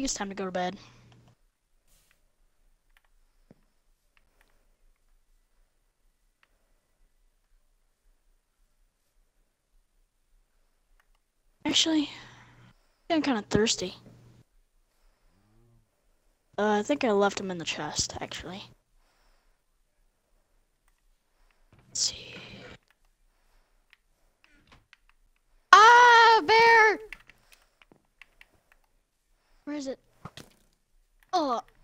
it's time to go to bed. Actually, I'm kind of thirsty. I think I left him in the chest, actually. Let's see. Ah, bear! Where is it? Oh,